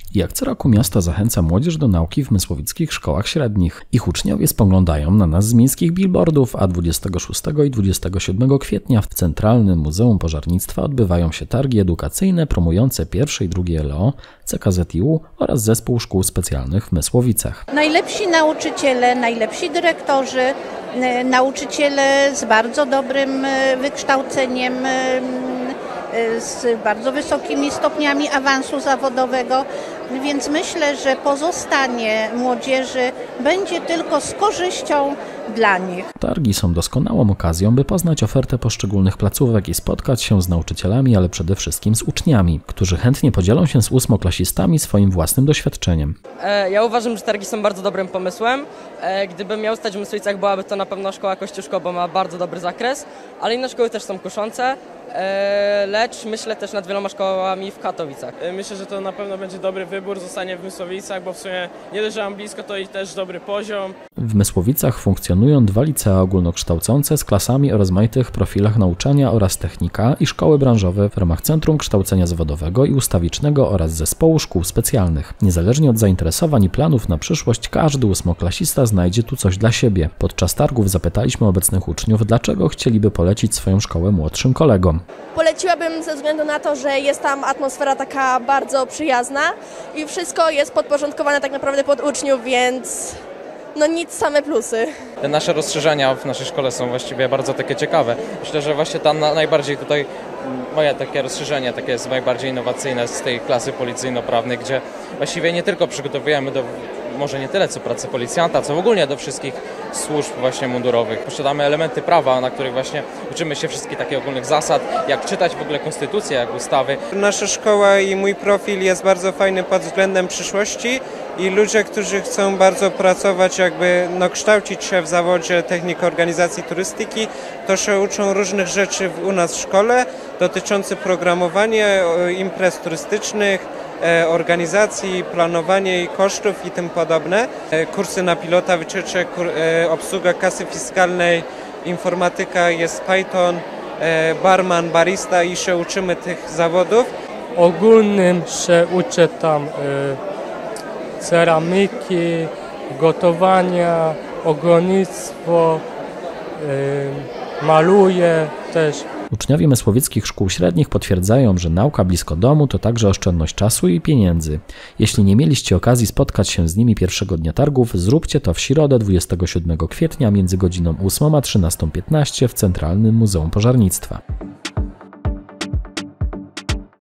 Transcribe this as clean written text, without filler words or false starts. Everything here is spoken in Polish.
Jak co roku miasto zachęca młodzież do nauki w mysłowickich szkołach średnich. Ich uczniowie spoglądają na nas z miejskich billboardów, a 26 i 27 kwietnia w Centralnym Muzeum Pożarnictwa odbywają się targi edukacyjne promujące pierwsze i drugie LO, CKZiU oraz Zespół Szkół Specjalnych w Mysłowicach. Najlepsi nauczyciele, najlepsi dyrektorzy, nauczyciele z bardzo dobrym wykształceniem, z bardzo wysokimi stopniami awansu zawodowego, więc myślę, że pozostanie młodzieży będzie tylko z korzyścią dla nich. Targi są doskonałą okazją, by poznać ofertę poszczególnych placówek i spotkać się z nauczycielami, ale przede wszystkim z uczniami, którzy chętnie podzielą się z ósmoklasistami swoim własnym doświadczeniem. Ja uważam, że targi są bardzo dobrym pomysłem. Gdybym miał stać w Mysłowicach, byłaby to na pewno szkoła Kościuszko, bo ma bardzo dobry zakres, ale inne szkoły też są kuszące. Lecz myślę też nad wieloma szkołami w Katowicach. Myślę, że to na pewno będzie dobry wybór, zostanie w Mysłowicach, bo w sumie nie dość, że mam blisko, to i też dobry poziom. W Mysłowicach funkcjonują 2 licea ogólnokształcące z klasami o rozmaitych profilach nauczania oraz technika i szkoły branżowe w ramach Centrum Kształcenia Zawodowego i Ustawicznego oraz Zespołu Szkół Specjalnych. Niezależnie od zainteresowań i planów na przyszłość, każdy ósmoklasista znajdzie tu coś dla siebie. Podczas targów zapytaliśmy obecnych uczniów, dlaczego chcieliby polecić swoją szkołę młodszym kolegom. Poleciłabym ze względu na to, że jest tam atmosfera taka bardzo przyjazna i wszystko jest podporządkowane tak naprawdę pod uczniów, więc no nic, same plusy. Nasze rozszerzenia w naszej szkole są właściwie bardzo takie ciekawe. Myślę, że właśnie tam najbardziej tutaj moje takie rozszerzenie takie jest najbardziej innowacyjne z tej klasy policyjno-prawnej, gdzie właściwie nie tylko przygotowujemy do może nie tyle co pracy policjanta, co w ogóle do wszystkich służb właśnie mundurowych. Posiadamy elementy prawa, na których właśnie uczymy się wszystkich takich ogólnych zasad, jak czytać w ogóle konstytucję, jak ustawy. Nasza szkoła i mój profil jest bardzo fajny pod względem przyszłości i ludzie, którzy chcą bardzo pracować, kształcić się w zawodzie technik organizacji turystyki, to się uczą różnych rzeczy u nas w szkole dotyczących programowania, imprez turystycznych, organizacji, planowanie i kosztów i tym podobne. Kursy na pilota wycieczek, obsługa kasy fiskalnej, informatyka, jest Python, barman, barista i się uczymy tych zawodów. Ogólnym się uczę tam ceramiki, gotowania, ogrodnictwo, maluję też. Uczniowie mysłowickich szkół średnich potwierdzają, że nauka blisko domu to także oszczędność czasu i pieniędzy. Jeśli nie mieliście okazji spotkać się z nimi pierwszego dnia targów, zróbcie to w środę 27 kwietnia między godziną 8 a 13:15 w Centralnym Muzeum Pożarnictwa.